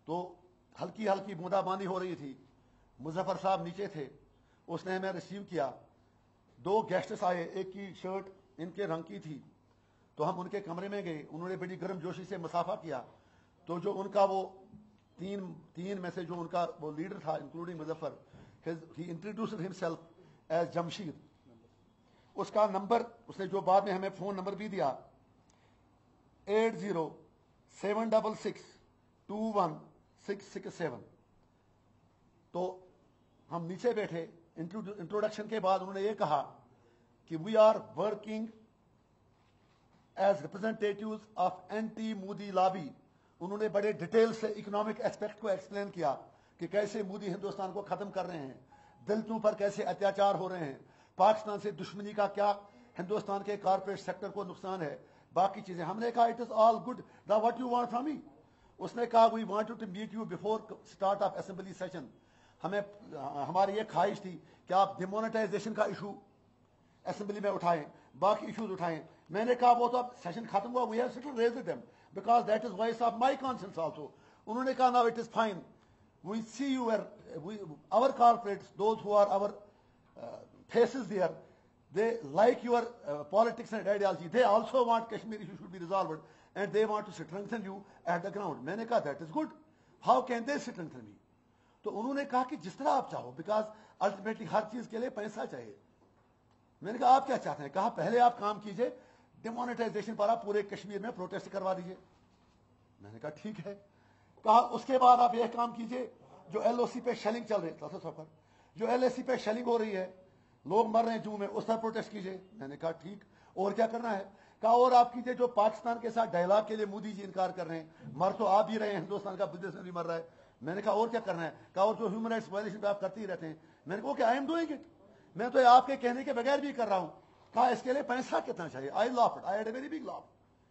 تو ہلکی ہلکی بوندا باندی ہو رہی تھی. مظفر صاحب نیچے تھے, اس نے ہمیں ریسیو کیا. 2 گیسٹس آئے, ایک کی شرٹ ان کے رنگ کی تھی, تو ہم ان کے کمرے میں گئے. انہوں نے بڑی گرم جوشی سے مصافحہ کیا. تو جو ان کا وہ تین میں سے جو ان کا وہ لیڈر تھا انکلوڈنگ مظفر, ہی انٹروڈیوسڈ ہمسیلف ایز جمشید. اس کا نمبر اس نے جو بعد میں ہمیں فون نمبر بھی دیا 8076621667. تو ہم نیچے بیٹھے. انٹروڈکشن کے بعد انہوں نے یہ کہا کہ we are working as representatives of anti Modi lobby. انہوں نے بڑے ڈیٹیل سے اکنامک ایسپیکٹ کو ایکسپلین کیا کہ کیسے مودی ہندوستان کو ختم کر رہے ہیں, دلتوں پر کیسے اتیاچار ہو رہے ہیں, پاکستان سے دشمنی کا کیا ہندوستان کے کارپوریٹ سیکٹر کو نقصان ہے, باقی چیزیں. ہم نے کہا it is all good, the what you want from me. اس نے کہا we wanted to meet you before start of assembly session. ہماری یہ خواہش تھی کہ آپ ڈیمونیٹائزیشن کا ایشو اسمبلی میں اٹھائیں, باقی ایشوز اٹھائیں. میں نے کہا وہ تو اب سیشن ختم ہوا, we have still raised them because that is voice of my conscience also. انہوں نے کہا now it is fine, we see you our corporates, those who are our faces there, they like your politics and ideology. They also want Kashmir issue should be resolved and they want to strengthen you at the ground. میں نے کہا that is good. How can they strengthen me? تو انہوں نے کہا کہ جس طرح آپ چاہو, بیکاز الٹیمیٹلی ہر چیز کے لیے پیسہ چاہیے. میں نے کہا آپ کیا چاہتے ہیں؟ کہا پہلے آپ کام کیجئے, ڈیمونیٹائزیشن پر آپ پورے کشمیر میں پروٹیسٹ کروا دیجئے. میں نے کہا ٹھیک ہے. کہا اس کے بعد آپ یہ کام کیجئے, جو ایل او سی پہ شیلنگ چل رہی ہے, جو ایل او سی پہ شیلنگ ہو رہی ہے, لوگ مر رہے ہیں جوں میں, اس پر پروٹیسٹ کیجئے. میں نے کہا ٹھیک, اور کیا کرنا ہے؟ کہا اور آپ کیجئے جو پاکستان کے ساتھ ڈائلاگ کے لیے مودی جی انکار کر رہے ہیں, مر تو آپ بھی رہے ہیں, ہندوستان کا بزنس میں بھی مر رہا ہے. میں نے کہا اور کیا کرنا ہے؟ کہا اور جو ہیومن رائٹس وائلیشن پہ آپ کرتے ہی رہتے ہیں. میں نے کہا کہ آئی ایم ڈوئنگ اٹ, میں تو آپ کے کہنے کے بغیر بھی کر رہا ہوں. کہا اس کے لیے پیسہ کتنا چاہیے؟ I laughed, I had a very big laugh,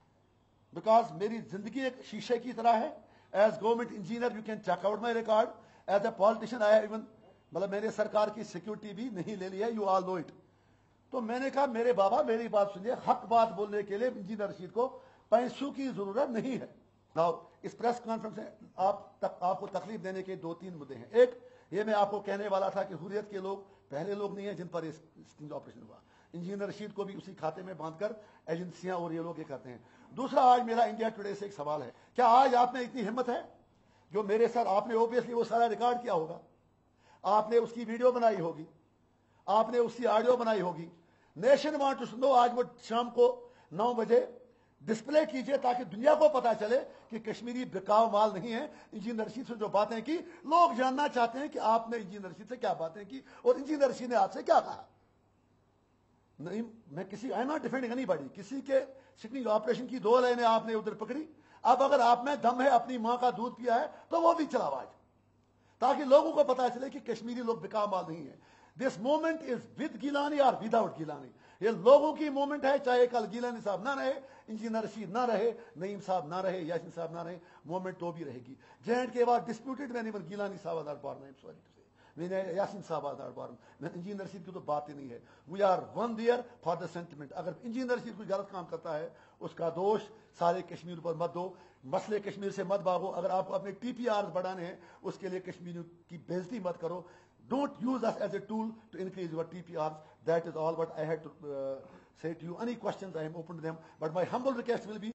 because میری زندگی ایک شیشے کی طرح ہے. As government engineer you can check out my record. As a politician I even مطلب میں نے سرکار کی سیکورٹی بھی نہیں لے لی ہے, یو آل نو اٹ. تو میں نے کہا میرے بابا میری بات سنیے, حق بات بولنے کے لیے انجینئر رشید کو پیسوں کی ضرورت نہیں ہے. ناؤ اس پریس کانفرنس میں آپ کو تکلیف دینے کے 2-3 مدعے ہیں. ایک یہ میں آپ کو کہنے والا تھا کہ حریت کے لوگ پہلے لوگ نہیں ہیں جن پر اسٹنگ آپریشن ہوا. انجینئر رشید کو بھی اسی کھاتے میں باندھ کر ایجنسیاں اور یہ لوگ یہ کرتے ہیں. دوسرا, آج میرا انڈیا ٹوڈے سے ایک سوال ہے, کیا آج آپ میں اتنی ہمت ہے جو میرے ساتھ آپ نے اوبیسلی وہ سارا ریکارڈ کیا ہوگا, آپ نے اس کی ویڈیو بنائی ہوگی, آپ نے اس کی آڈیو بنائی ہوگی. نیشن وانٹ ٹو نو, آج وہ شام کو 9 بجے ڈسپلے کیجئے تاکہ دنیا کو پتا چلے کہ کشمیری بکاؤ مال نہیں ہے. انجینئر رشید سے جو باتیں کی, لوگ جاننا چاہتے ہیں کہ آپ نے انجینئر رشید سے کیا باتیں کی اور انجینئر رشید نے آپ سے کیا کہا. نہیں, میں کسی I not defending anybody, کسی کے سٹنگ آپریشن کی 2 لائنیں آپ نے ادھر پکڑی. اب اگر آپ میں دم ہے, اپنی ماں کا دودھ پیا ہے تو وہ بھی چلا آواز, تاکہ لوگوں کو پتا چلے کہ کشمیری لوگ بکا مال نہیں ہے. This moment is with Gilani اور وداؤٹ گیلانی. یہ لوگوں کی مومنٹ ہے, چاہے کل گیلانی صاحب نہ رہے, انجینئر رشید نہ رہے, نعیم صاحب نہ رہے, یاسین صاحب نہ رہے, مومنٹ تو بھی رہے گی. جینڈ کے بعد ڈسپیوٹڈ میں نہیں, گیلانی صاحب آر بارن, سوری ٹو سے, یاسین صاحب آر بارن, انجینئر رشید کی تو بات ہی نہیں ہے. We are one there for the sentiment. اگر انجینئر رشید کوئی غلط کام کرتا ہے اس کا دوش سارے کشمیر پر مت دو, مسئلے کشمیر سے مت بھاگو. اگر آپ کو اپنے ٹی پی آر بڑھانے ہیں اس کے لیے کشمیر کی بےزتی مت کرو. Don't use us as a tool to increase your TPRs. That is all what I had to say to you. Any questions, I am open to them. But my humble request will be